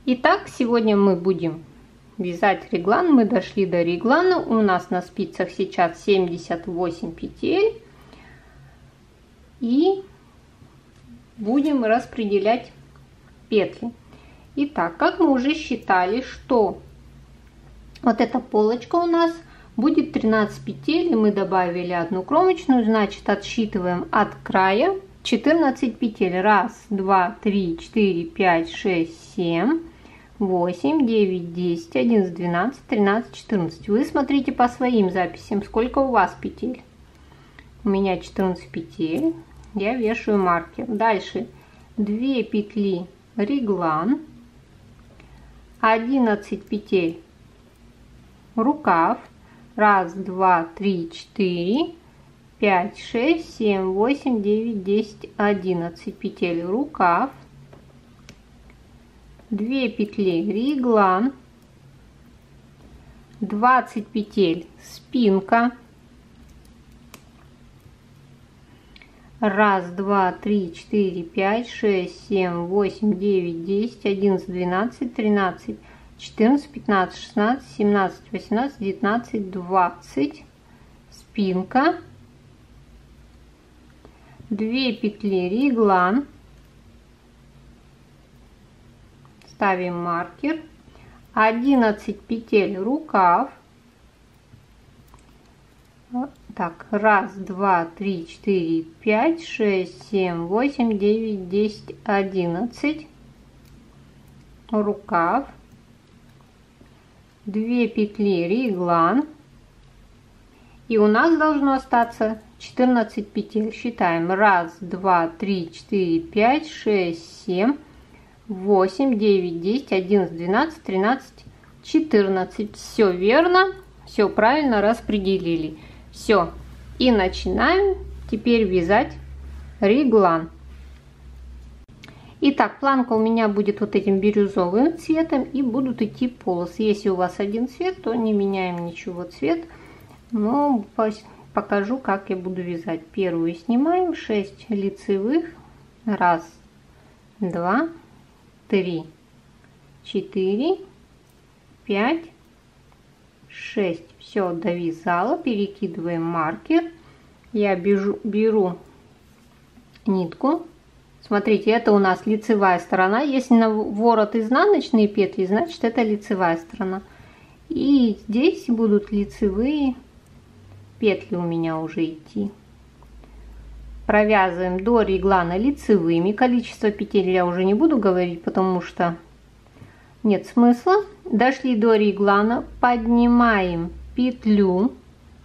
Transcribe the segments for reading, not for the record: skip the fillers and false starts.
Итак, сегодня мы будем вязать реглан. Мы дошли до реглана. У нас на спицах сейчас 78 петель. И будем распределять петли. Итак, как мы уже считали, что вот эта полочка у нас будет 13 петель. И мы добавили одну кромочную, значит отсчитываем от края 14 петель. 1, 2, 3, 4, 5, 6, 7, 8, 9, 10, 11, 12, 13, 14. Вы смотрите по своим записям, сколько у вас петель. У меня 14 петель. Я вешаю маркер. Дальше 2 петли реглан, 11 петель рукав. 1, 2, 3, 4, 5, 6, 7, 8, 9, 10, 11 петель рукав. 2 петли реглан, 20 петель спинка. 1, 2, 3, 4, 5, 6, 7, 8, 9, 10, 11, 12, 13, 14, 15, 16, 17, 18, 19, 20 спинка. 2 петли реглан, ставим маркер. 11 петель рукав. Так, 1, 2, 3, 4, 5, 6, 7, 8, 9, 10, 11 рукав. 2 петли реглан. И у нас должно остаться 14 петель. Считаем. 1, 2, 3, 4, 5, 6, 7, 8, 9, 10, 11, 12, 13, 14. Все верно. Все правильно распределили. Все. И начинаем теперь вязать реглан. Итак, планка у меня будет вот этим бирюзовым цветом, и будут идти полосы. Если у вас один цвет, то не меняем ничего цвет. Но покажу, как я буду вязать. Первую снимаем, 6 лицевых. 1, 2, 3, 4, 5, 6. Все, довязала. Перекидываем маркер. Я беру нитку. Смотрите, это у нас лицевая сторона. Если на ворот изнаночные петли, значит это лицевая сторона. И здесь будут лицевые петли у меня уже идти. Провязываем до реглана лицевыми. Количество петель я уже не буду говорить, потому что нет смысла. Дошли до реглана, поднимаем петлю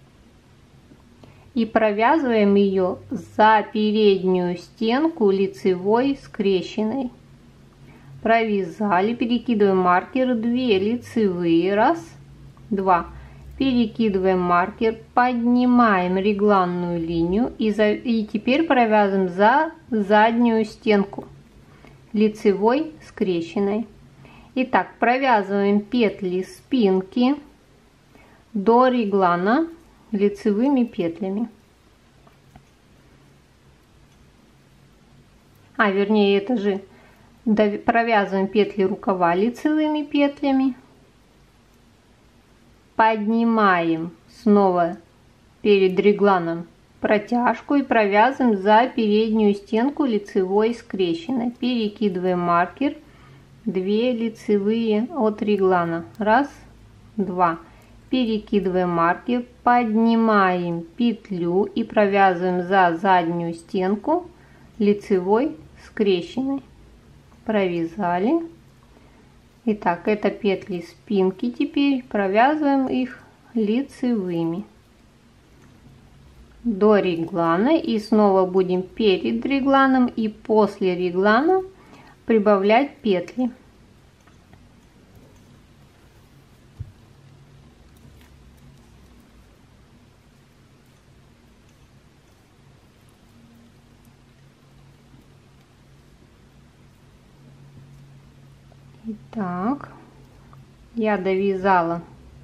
и провязываем ее за переднюю стенку лицевой скрещенной. Провязали, перекидываем маркер, 2 лицевые, 1, 2, перекидываем маркер, поднимаем регланную линию и теперь провязываем за заднюю стенку лицевой скрещенной. Итак, провязываем петли спинки до реглана лицевыми петлями. Вернее, это же провязываем петли рукава лицевыми петлями. Поднимаем снова перед регланом протяжку и провязываем за переднюю стенку лицевой скрещенной. Перекидываем маркер, 2 лицевые от реглана. 1, 2. Перекидываем маркер, поднимаем петлю и провязываем за заднюю стенку лицевой скрещенной. Провязали. Итак, это петли спинки, теперь провязываем их лицевыми до реглана, и снова будем перед регланом и после реглана прибавлять петли. Итак, я довязала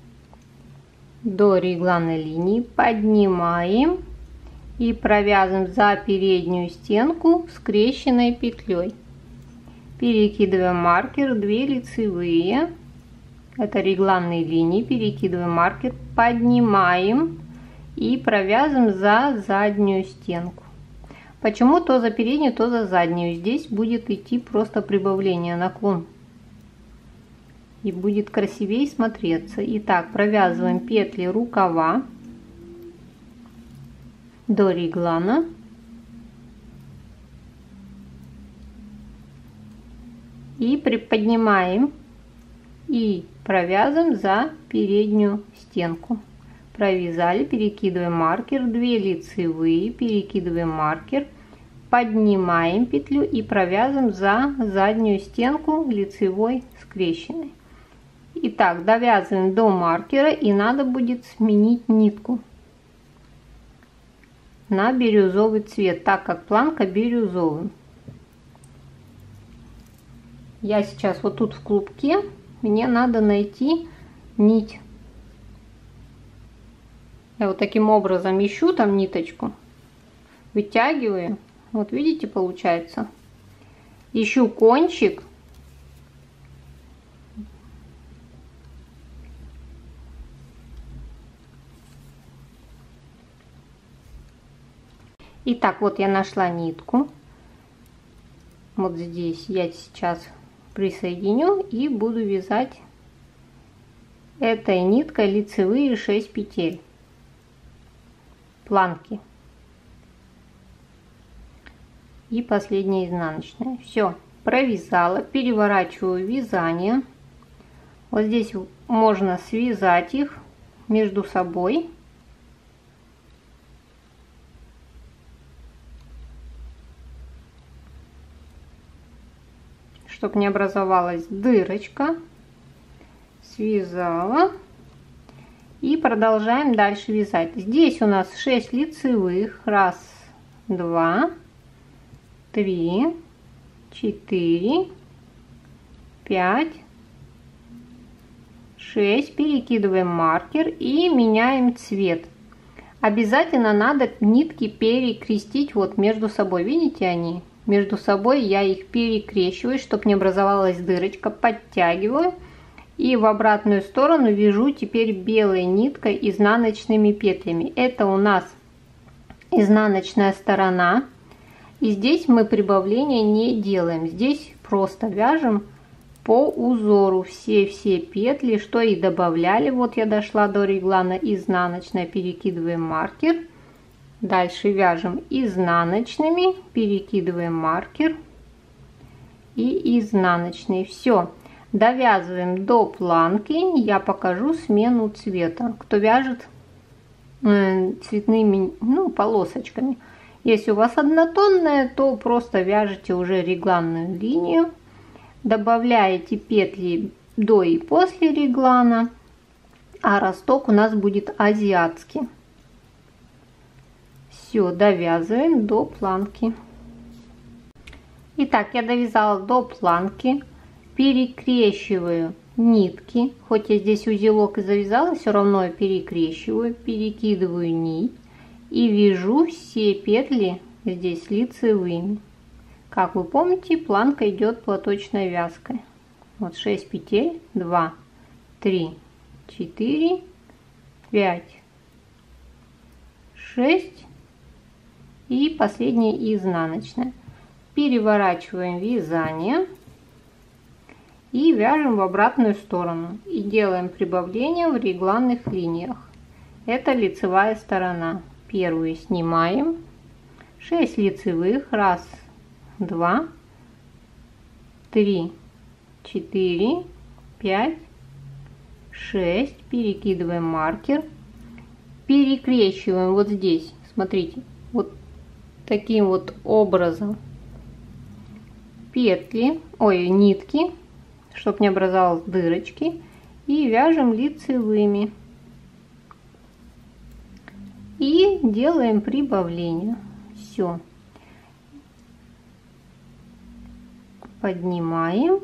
до регланной линии, поднимаем и провязываем за переднюю стенку скрещенной петлей. перекидываем маркер, 2 лицевые, это регланные линии, перекидываем маркер, поднимаем и провязываем за заднюю стенку. Почему то за переднюю, то за заднюю? Здесь будет идти просто прибавление, наклон. И будет красивее смотреться. Итак, провязываем петли рукава до реглана. И приподнимаем и провязываем за переднюю стенку. Провязали, перекидываем маркер, 2 лицевые, перекидываем маркер, поднимаем петлю и провязываем за заднюю стенку лицевой скрещенной. Итак, довязываем до маркера, и надо будет сменить нитку на бирюзовый цвет, так как планка бирюзовый. Я сейчас вот тут в клубке, мне надо найти нить. Я вот таким образом ищу там ниточку, вытягиваю, вот видите, получается. Ищу кончик. Итак, вот я нашла нитку. Вот здесь я сейчас присоединю и буду вязать этой ниткой лицевые 6 петель планки и последняя изнаночная. Все, провязала, переворачиваю вязание. Вот здесь можно связать их между собой. Чтобы не образовалась дырочка. Связала. И продолжаем дальше вязать. Здесь у нас 6 лицевых. 1, 2, 3, 4, 5, 6. Перекидываем маркер и меняем цвет. Обязательно надо нитки перекрестить вот между собой. Видите, они? Между собой я их перекрещиваю, чтобы не образовалась дырочка, подтягиваю и в обратную сторону вяжу теперь белой ниткой изнаночными петлями. Это у нас изнаночная сторона, и здесь мы прибавления не делаем, здесь просто вяжем по узору все петли, что и добавляли. Вот я дошла до реглана изнаночная, перекидываем маркер. Дальше вяжем изнаночными, перекидываем маркер и изнаночный. Все, довязываем до планки. Я покажу смену цвета. Кто вяжет цветными, полосочками. Если у вас однотонная, то просто вяжете уже регланную линию. Добавляете петли до и после реглана, а росток у нас будет азиатский. Все, довязываем до планки. Итак, я довязала до планки, перекрещиваю нитки, хоть я здесь узелок и завязала, все равно я перекрещиваю, перекидываю нить и вяжу все петли здесь лицевыми. Как вы помните, планка идет платочной вязкой. Вот 6 петель, 2, 3, 4, 5, 6 и последняя изнаночная. Переворачиваем вязание и вяжем в обратную сторону и делаем прибавление в регланных линиях. Это лицевая сторона. Первую снимаем, 6 лицевых, 1, 2, 3, 4, 5, 6, перекидываем маркер, перекрещиваем вот здесь, смотрите, вот таким вот образом петли, нитки, чтобы не образовалось дырочки, и вяжем лицевыми и делаем прибавление. Все, поднимаем,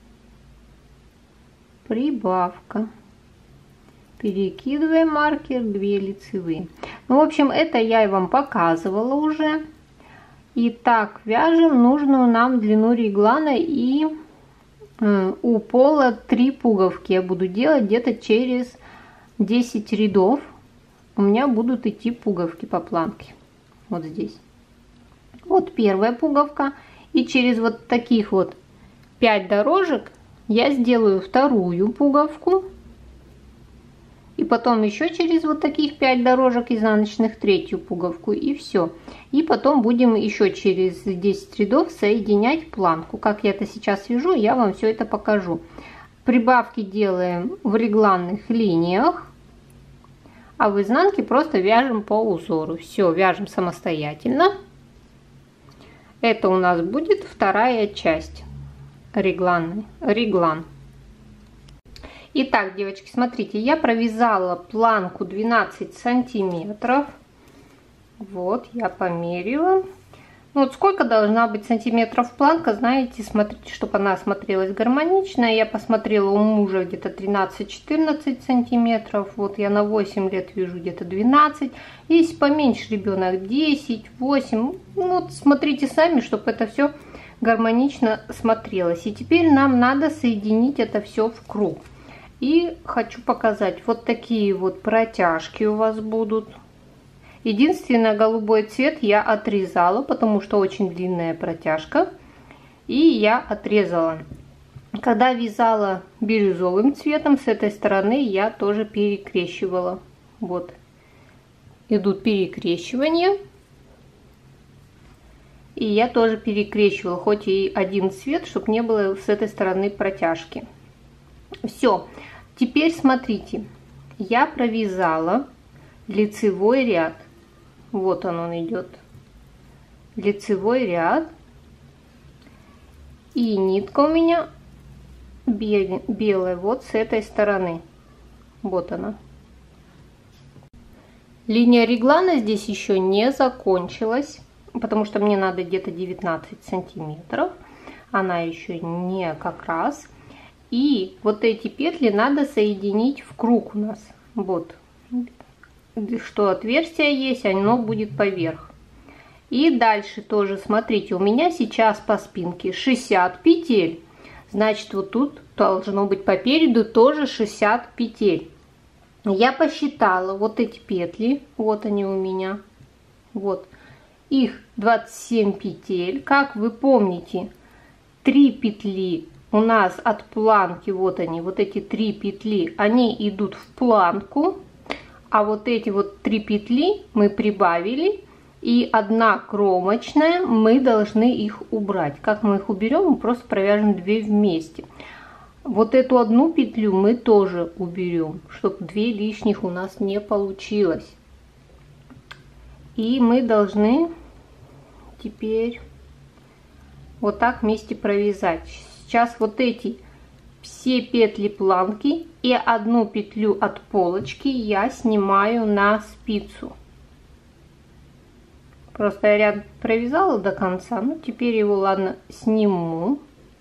прибавка, перекидываем маркер, 2 лицевые. В общем, это я и вам показывала уже. Итак, вяжем нужную нам длину реглана, и у пола 3 пуговки я буду делать где-то через 10 рядов. У меня будут идти пуговки по планке. Вот здесь. Вот первая пуговка. И через вот таких вот 5 дорожек я сделаю вторую пуговку. И потом еще через вот таких 5 дорожек изнаночных третью пуговку. И все. И потом будем еще через 10 рядов соединять планку. Как я это сейчас вяжу, я вам все это покажу. Прибавки делаем в регланных линиях. А в изнанке просто вяжем по узору. Все, вяжем самостоятельно. Это у нас будет вторая часть реглан. Итак, девочки, смотрите, я провязала планку 12 сантиметров. Вот, я померила. Ну, вот сколько должна быть сантиметров планка, знаете, смотрите, чтобы она смотрелась гармонично. Я посмотрела, у мужа где-то 13-14 сантиметров. Вот я на 8 лет вяжу где-то 12. Если поменьше ребенок 10, 8. Ну, вот смотрите сами, чтобы это все гармонично смотрелось. И теперь нам надо соединить это все в круг. И хочу показать, вот такие вот протяжки у вас будут. Единственное, голубой цвет я отрезала, потому что очень длинная протяжка. И я отрезала. Когда вязала бирюзовым цветом, с этой стороны я тоже перекрещивала. Вот. Идут перекрещивания. И я тоже перекрещивала, хоть и один цвет, чтобы не было с этой стороны протяжки. Все. Теперь смотрите. Я провязала лицевой ряд. Вот он идет. Лицевой ряд. И нитка у меня белая вот с этой стороны. Вот она. Линия реглана здесь еще не закончилась, потому что мне надо где-то 19 сантиметров. Она еще не как раз. И вот эти петли надо соединить в круг у нас. Вот. Что отверстие есть, оно будет поверх. И дальше тоже, смотрите, у меня сейчас по спинке 60 петель. Значит, вот тут должно быть по переду тоже 60 петель. Я посчитала вот эти петли, вот они у меня. Вот. Их 27 петель. Как вы помните, 3 петли у нас от планки, вот они, вот эти 3 петли, они идут в планку. А вот эти вот 3 петли мы прибавили, и одна кромочная, мы должны их убрать. Как мы их уберем? Мы просто провяжем 2 вместе. Вот эту одну петлю мы тоже уберем, чтобы 2 лишних у нас не получилось. И мы должны теперь вот так вместе провязать. Сейчас вот эти все петли планки и одну петлю от полочки я снимаю на спицу. Просто я ряд провязала до конца, ну теперь его, ладно, сниму.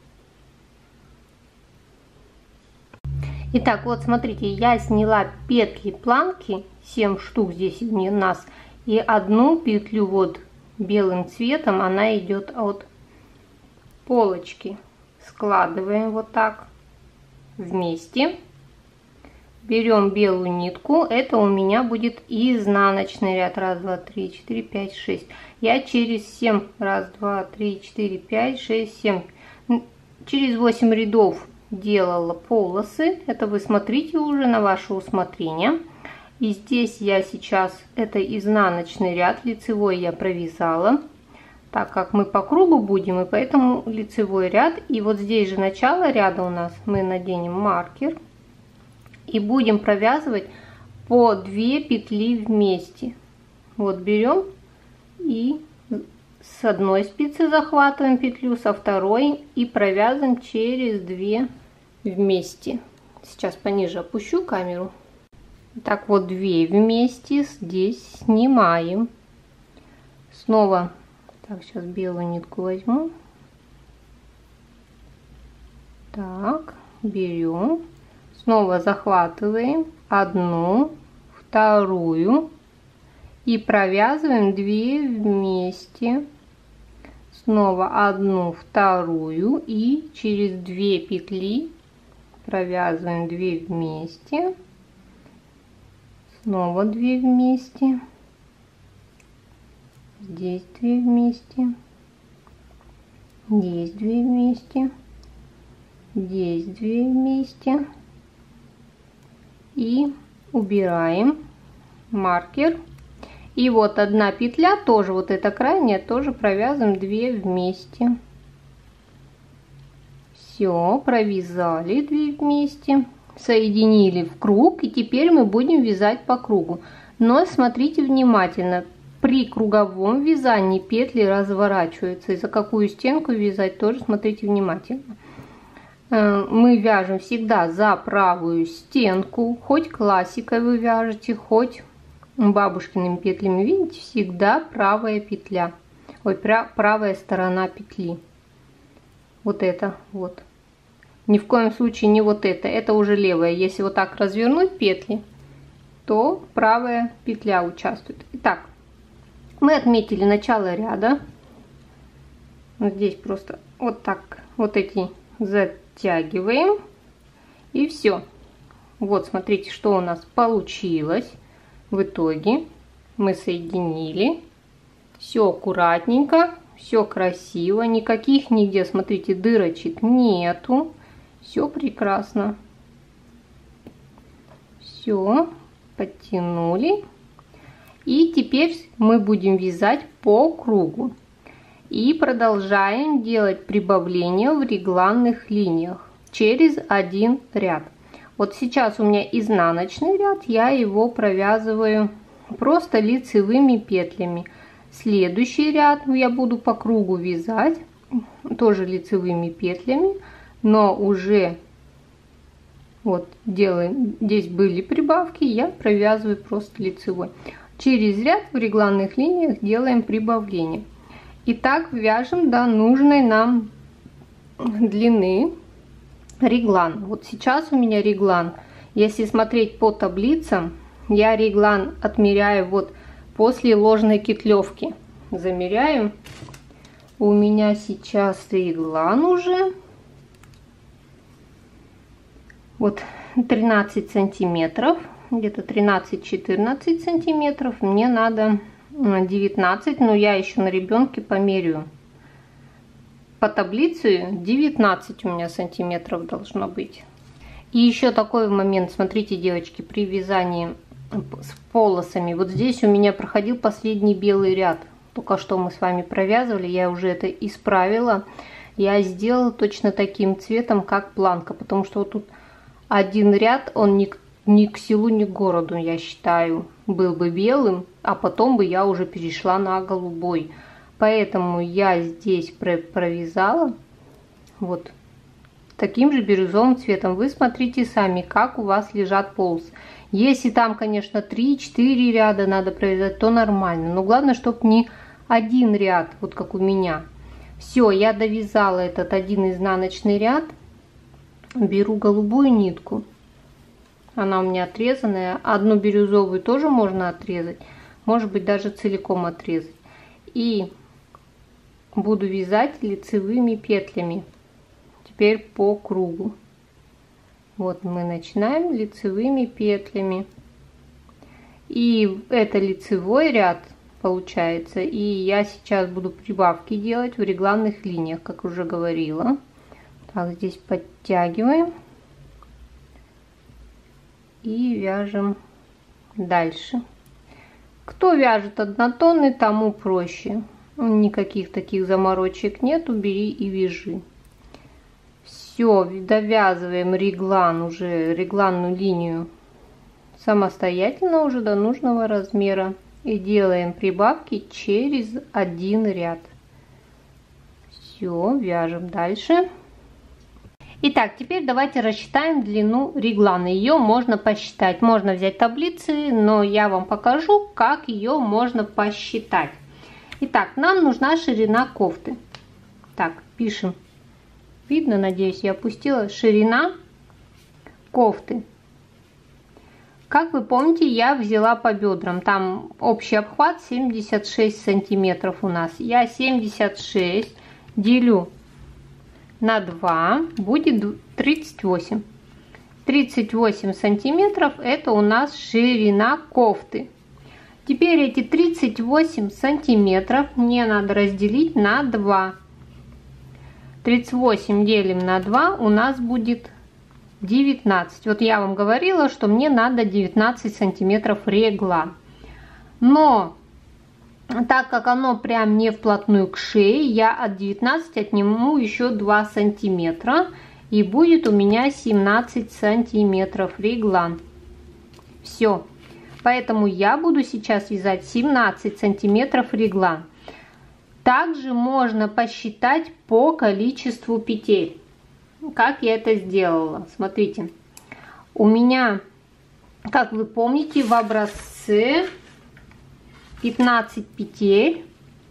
Итак, вот смотрите, я сняла петли планки, 7 штук здесь у нас, и одну петлю вот белым цветом, она идет от полочки. Складываем вот так вместе, берем белую нитку, это у меня будет изнаночный ряд, 1, 2, 3, 4, 5, 6, я через 7, 1, 2, 3, 4, 5, 6, 7, через 8 рядов делала полосы, это вы смотрите уже на ваше усмотрение. И здесь я сейчас, это изнаночный ряд, лицевой я провязала, так как мы по кругу будем, и поэтому лицевой ряд. И вот здесь же начало ряда у нас, мы наденем маркер и будем провязывать по 2 петли вместе. Вот берем и с одной спицы захватываем петлю, со второй и провязываем через 2 вместе. Сейчас пониже опущу камеру. Так вот 2 вместе здесь снимаем. Снова, так, сейчас белую нитку возьму. Так, берем, снова захватываем одну, вторую и провязываем 2 вместе. снова одну, вторую и через 2 петли провязываем 2 вместе, снова 2 вместе, здесь 2 вместе, здесь 2 вместе, здесь 2 вместе и убираем маркер. И вот одна петля, тоже вот эта крайняя, тоже провязываем 2 вместе. Все, провязали 2 вместе, соединили в круг, и теперь мы будем вязать по кругу. Но смотрите внимательно, при круговом вязании петли разворачиваются, и за какую стенку вязать тоже смотрите внимательно. Мы вяжем всегда за правую стенку, хоть классикой вы вяжете, хоть бабушкиными петлями, видите, всегда правая петля, ой, правая сторона петли. Вот это вот. Ни в коем случае не вот это уже левая. Если вот так развернуть петли, то правая петля участвует. Итак, мы отметили начало ряда. Вот здесь просто вот так вот эти затягиваем. И все. Вот смотрите, что у нас получилось. В итоге мы соединили. Все аккуратненько, все красиво. Никаких нигде, смотрите, дырочек нету. Все прекрасно. Все, подтянули. И теперь мы будем вязать по кругу. И продолжаем делать прибавления в регланных линиях через один ряд. Вот сейчас у меня изнаночный ряд, я его провязываю просто лицевыми петлями. Следующий ряд я буду по кругу вязать тоже лицевыми петлями, но уже вот делаем, здесь были прибавки, я провязываю просто лицевой. Через ряд в регланных линиях делаем прибавление. Итак, вяжем до нужной нам длины реглан. Вот сейчас у меня реглан, если смотреть по таблицам, я реглан отмеряю вот после ложной кетлевки. Замеряю. У меня сейчас реглан уже вот 13 сантиметров, где-то 13-14 сантиметров. Мне надо 19, но я еще на ребенке померяю. По таблице 19 у меня сантиметров должно быть. И еще такой момент, смотрите, девочки, при вязании с полосами. Вот здесь у меня проходил последний белый ряд. Только что мы с вами провязывали, я уже это исправила. Я сделала точно таким цветом, как планка, потому что вот тут один ряд, он ни к селу, ни к городу, я считаю, был бы белым, а потом бы я уже перешла на голубой. Поэтому я здесь провязала вот таким же бирюзовым цветом. Вы смотрите сами, как у вас лежат полосы. Если там, конечно, 3-4 ряда надо провязать, то нормально. Но главное, чтобы не один ряд, вот как у меня. Все, я довязала этот один изнаночный ряд. Беру голубую нитку. Она у меня отрезанная. Одну бирюзовую тоже можно отрезать. Может быть, даже целиком отрезать. И буду вязать лицевыми петлями. Теперь по кругу. Вот мы начинаем лицевыми петлями. И это лицевой ряд получается. И я сейчас буду прибавки делать в регланных линиях, как уже говорила. Так, здесь подтягиваем. И вяжем дальше. Кто вяжет однотонный, тому проще. Никаких таких заморочек нету, бери и вяжи. Все, довязываем реглан, уже регланную линию самостоятельно уже до нужного размера. И делаем прибавки через один ряд. Все, вяжем дальше. Итак, теперь давайте рассчитаем длину реглана. Ее можно посчитать. Можно взять таблицы, но я вам покажу, как ее можно посчитать. Итак, нам нужна ширина кофты. Так, пишем. Видно, надеюсь, я опустила. Ширина кофты. Как вы помните, я взяла по бедрам. Там общий обхват 76 сантиметров у нас. Я 76 делю на 2, будет 38. 38 сантиметров это у нас ширина кофты. Теперь эти 38 сантиметров мне надо разделить на 2. 38 делим на 2, у нас будет 19. Вот я вам говорила, что мне надо 19 сантиметров регла. Но так как оно прям не вплотную к шее, я от 19 отниму еще 2 сантиметра. И будет у меня 17 сантиметров регла. Все. Поэтому я буду сейчас вязать 17 сантиметров регла. Также можно посчитать по количеству петель. Как я это сделала? Смотрите. У меня, как вы помните, в образце 15 петель,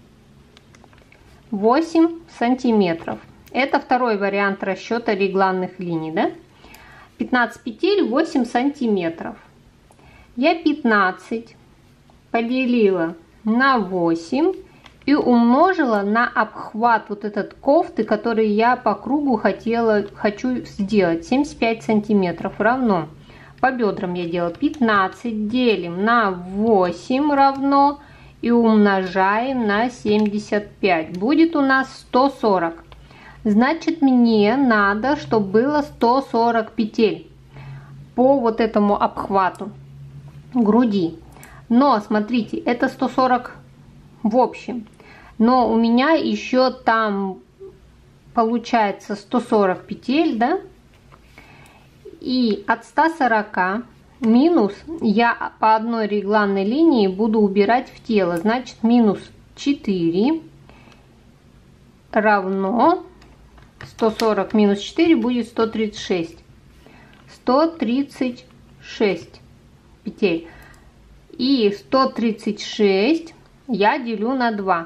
8 сантиметров. Это второй вариант расчета регланных линий, да? 15 петель, 8 сантиметров. Я 15 поделила на 8 и умножила на обхват вот этот кофты, который я по кругу хочу сделать, 75 сантиметров, равно. По бедрам я делала 15 делим на 8 равно и умножаем на 75. Будет у нас 140. Значит, мне надо, чтобы было 140 петель по вот этому обхвату груди. Но смотрите, это 140 в общем. Но у меня еще там получается 140 петель, да? И от 140 минус я по одной регланной линии буду убирать в тело. Значит, минус 4 равно 140 минус 4 будет 136. 136 петель. И 136 я делю на 2.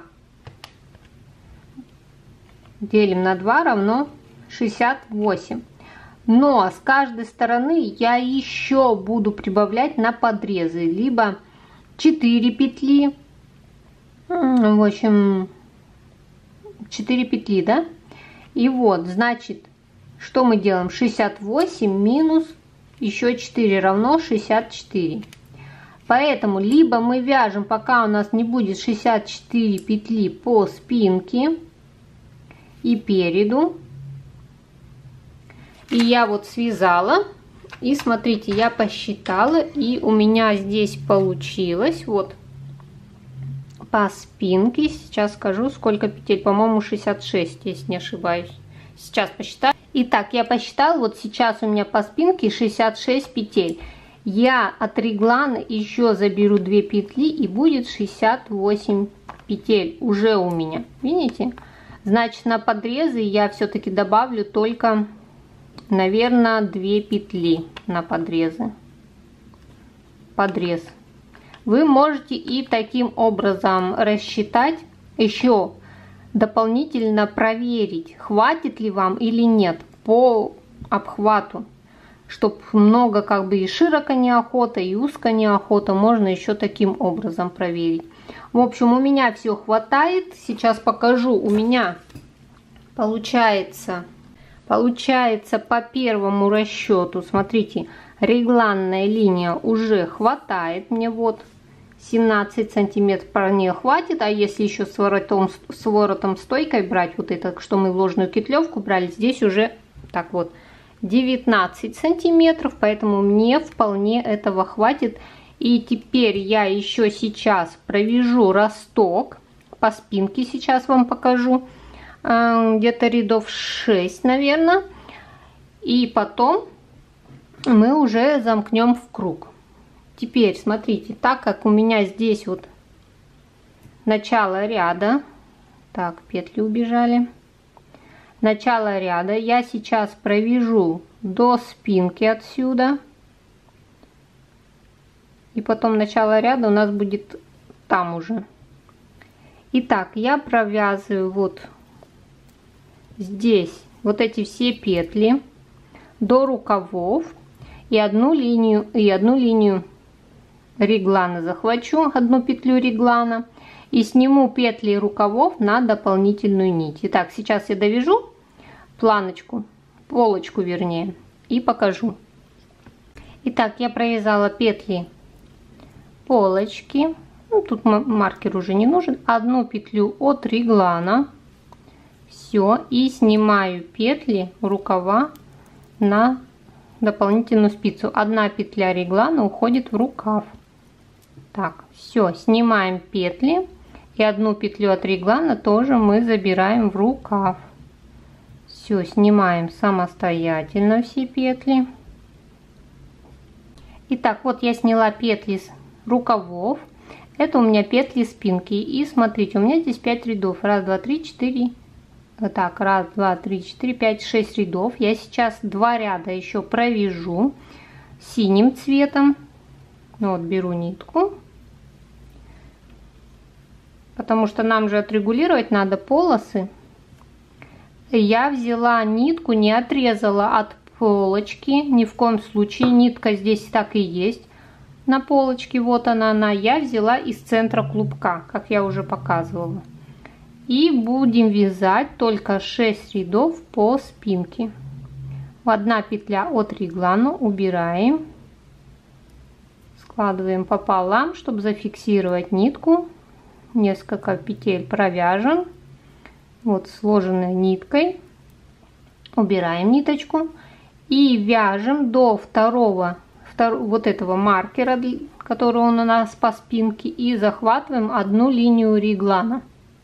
Делим на 2 равно 68. Но с каждой стороны я еще буду прибавлять на подрезы. Либо 4 петли. В общем, 4 петли, да? И вот, значит, что мы делаем? 68 минус еще 4 равно 64. Поэтому либо мы вяжем, пока у нас не будет 64 петли по спинке и переду. И я вот связала. И смотрите, я посчитала. И у меня здесь получилось вот по спинке. Сейчас скажу, сколько петель. По-моему, 66, если не ошибаюсь. Сейчас посчитаю. Итак, я посчитала. Вот сейчас у меня по спинке 66 петель. Я от реглана еще заберу 2 петли. И будет 68 петель уже у меня. Видите? Значит, на подрезы я все-таки добавлю только, наверное, 2 петли на подрезы. Подрез. Вы можете и таким образом рассчитать, еще дополнительно проверить, хватит ли вам или нет по обхвату. Чтобы много как бы и широко неохота, и узко неохота, можно еще таким образом проверить. В общем, у меня все хватает. Сейчас покажу. У меня получается по первому расчету, смотрите, регланная линия уже хватает мне, вот 17 сантиметров по ней хватит. А если еще с воротом стойкой брать, вот это, что мы в ложную кетлевку брали, здесь уже так вот 19 сантиметров, поэтому мне вполне этого хватит. И теперь я еще сейчас провяжу росток по спинке, сейчас вам покажу, где-то рядов 6, наверное. И потом мы уже замкнем в круг. Теперь смотрите, так как у меня здесь вот начало ряда, так, петли убежали, начало ряда, я сейчас провяжу до спинки отсюда. И потом начало ряда у нас будет там уже. Итак, я провязываю вот здесь вот эти все петли до рукавов и одну линию реглана захвачу, одну петлю реглана, и сниму петли рукавов на дополнительную нить. Итак, сейчас я довяжу планочку, полочку вернее, и покажу. Итак, я провязала петли полочки. Ну, тут маркер уже не нужен. Одну петлю от реглана. Все. И снимаю петли рукава на дополнительную спицу. Одна петля реглана уходит в рукав. Так, все. Снимаем петли. И одну петлю от реглана тоже мы забираем в рукав. Все. Снимаем самостоятельно все петли. Итак, вот я сняла петли с рукавов. Это у меня петли спинки. И смотрите, у меня здесь 5 рядов. 1, 2, 3, 4. Вот так, 1, 2, 3, 4, 5, 6 рядов. Я сейчас 2 ряда еще провяжу синим цветом. Вот, беру нитку. Потому что нам же отрегулировать надо полосы. Я взяла нитку, не отрезала от полочки. Ни в коем случае. Нитка здесь так и есть. На полочке, вот она, я взяла из центра клубка, как я уже показывала. И будем вязать только 6 рядов по спинке. 1 петля от реглана убираем. Складываем пополам, чтобы зафиксировать нитку. Несколько петель провяжем. Вот сложенной ниткой. Убираем ниточку. И вяжем до второго вот этого маркера, который он у нас по спинке, и захватываем одну линию реглана.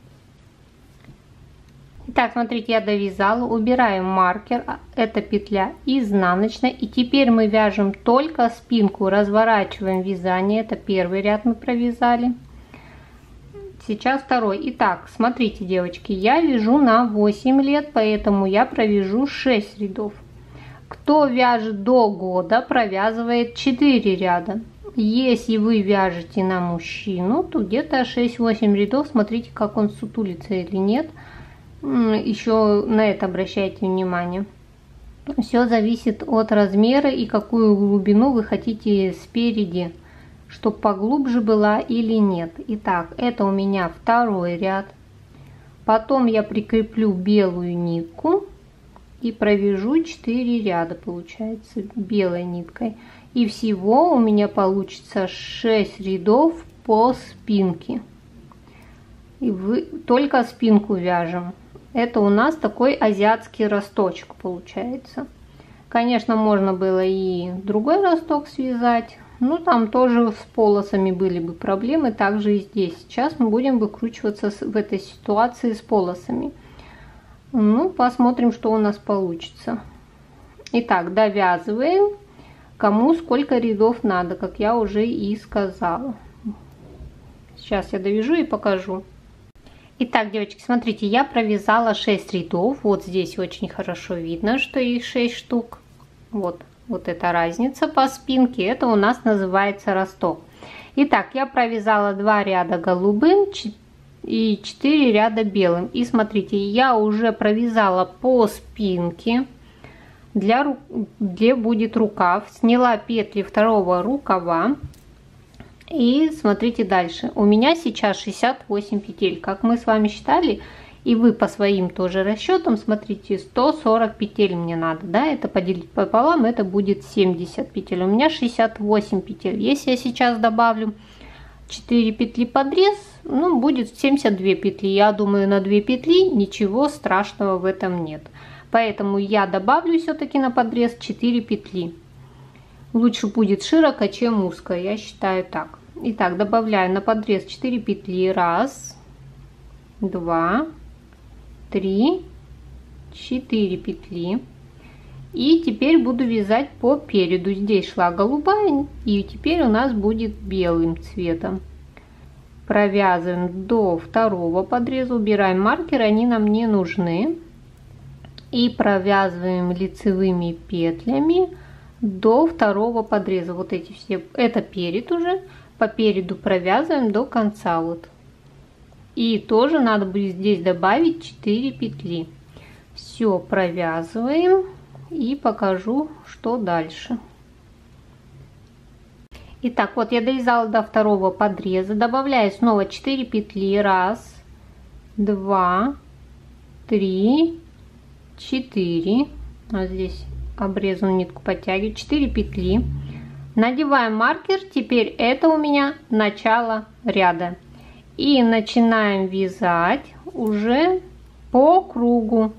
Итак, смотрите, я довязала, убираем маркер, это петля изнаночная, и теперь мы вяжем только спинку, разворачиваем вязание, это первый ряд мы провязали. Сейчас второй. Итак, смотрите, девочки, я вяжу на 8 лет, поэтому я провяжу 6 рядов. Кто вяжет до года, провязывает 4 ряда. Если вы вяжете на мужчину, то где-то 6-8 рядов. Смотрите, как он сутулится или нет. Еще на это обращайте внимание. Все зависит от размера и какую глубину вы хотите спереди, чтобы поглубже была или нет. Итак, это у меня второй ряд. Потом я прикреплю белую нитку. И провяжу 4 ряда, получается, белой ниткой. И всего у меня получится 6 рядов по спинке. И только спинку вяжем. Это у нас такой азиатский росточек получается. Конечно, можно было и другой росток связать. Но там тоже с полосами были бы проблемы. Также и здесь. Сейчас мы будем выкручиваться в этой ситуации с полосами. Ну, посмотрим, что у нас получится. Итак, довязываем, кому сколько рядов надо, как я уже и сказала. Сейчас я довяжу и покажу. Итак, девочки, смотрите, я провязала 6 рядов. Вот здесь очень хорошо видно, что их 6 штук. Вот эта разница по спинке. Это у нас называется росток. Итак, я провязала 2 ряда голубым и 4 ряда белым. И смотрите, я уже провязала по спинке, где будет рукав, сняла петли второго рукава. И смотрите дальше, у меня сейчас 68 петель, как мы с вами считали, и вы по своим тоже расчетам, смотрите, 140 петель мне надо, да, это поделить пополам, это будет 70 петель, у меня 68 петель. Если я сейчас добавлю 4 петли подрез, ну, будет 72 петли. Я думаю, на 2 петли ничего страшного в этом нет. Поэтому я добавлю все-таки на подрез 4 петли. Лучше будет широко, чем узко, я считаю так. Итак, добавляю на подрез 4 петли. 1, 2, 3, 4 петли. И теперь буду вязать по переду. Здесь шла голубая, и теперь у нас будет белым цветом. Провязываем до второго подреза, убираем маркеры, они нам не нужны. И провязываем лицевыми петлями до второго подреза. Вот эти все, это перед уже, по переду провязываем до конца вот. И тоже надо будет здесь добавить 4 петли. Все провязываем и покажу, что дальше. Итак, вот я довязала до второго подреза, добавляю снова 4 петли, 1, 2, 3, 4, а здесь обрезанную нитку подтягиваю, 4 петли, надеваем маркер, теперь это у меня начало ряда, и начинаем вязать уже по кругу.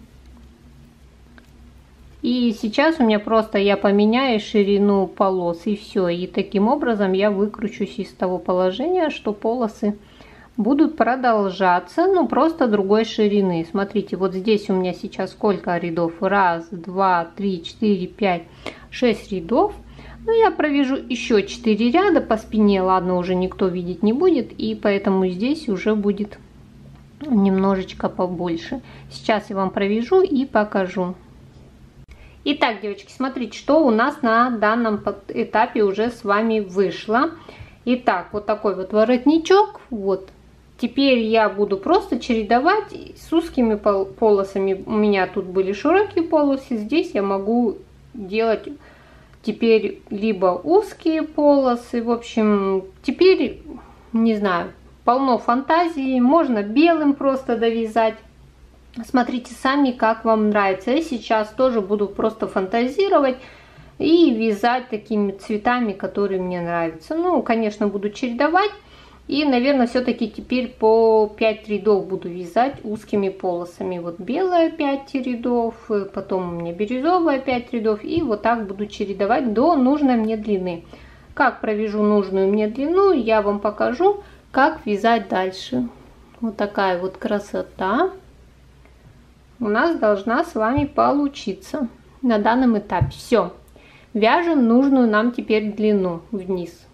И сейчас у меня просто я поменяю ширину полос и все. И таким образом я выкручусь из того положения, что полосы будут продолжаться, но просто другой ширины. Смотрите, вот здесь у меня сейчас сколько рядов? 1, 2, 3, 4, 5, 6 рядов. Ну, я провяжу еще 4 ряда по спине. Ладно, уже никто видеть не будет. И поэтому здесь уже будет немножечко побольше. Сейчас я вам провяжу и покажу. Итак, девочки, смотрите, что у нас на данном этапе уже с вами вышло. Итак, вот такой вот воротничок. Вот. Теперь я буду просто чередовать с узкими полосами. У меня тут были широкие полосы. Здесь я могу делать теперь либо узкие полосы. В общем, теперь, не знаю, полно фантазии. Можно белым просто довязать. Смотрите сами, как вам нравится. Я сейчас тоже буду просто фантазировать и вязать такими цветами, которые мне нравятся. Ну, конечно, буду чередовать. И, наверное, все-таки теперь по 5 рядов буду вязать узкими полосами. Вот белая 5 рядов, потом у меня бирюзовая 5 рядов. И вот так буду чередовать до нужной мне длины. Как провяжу нужную мне длину, я вам покажу, как вязать дальше. Вот такая вот красота у нас должна с вами получиться на данном этапе. Все, вяжем нужную нам теперь длину вниз.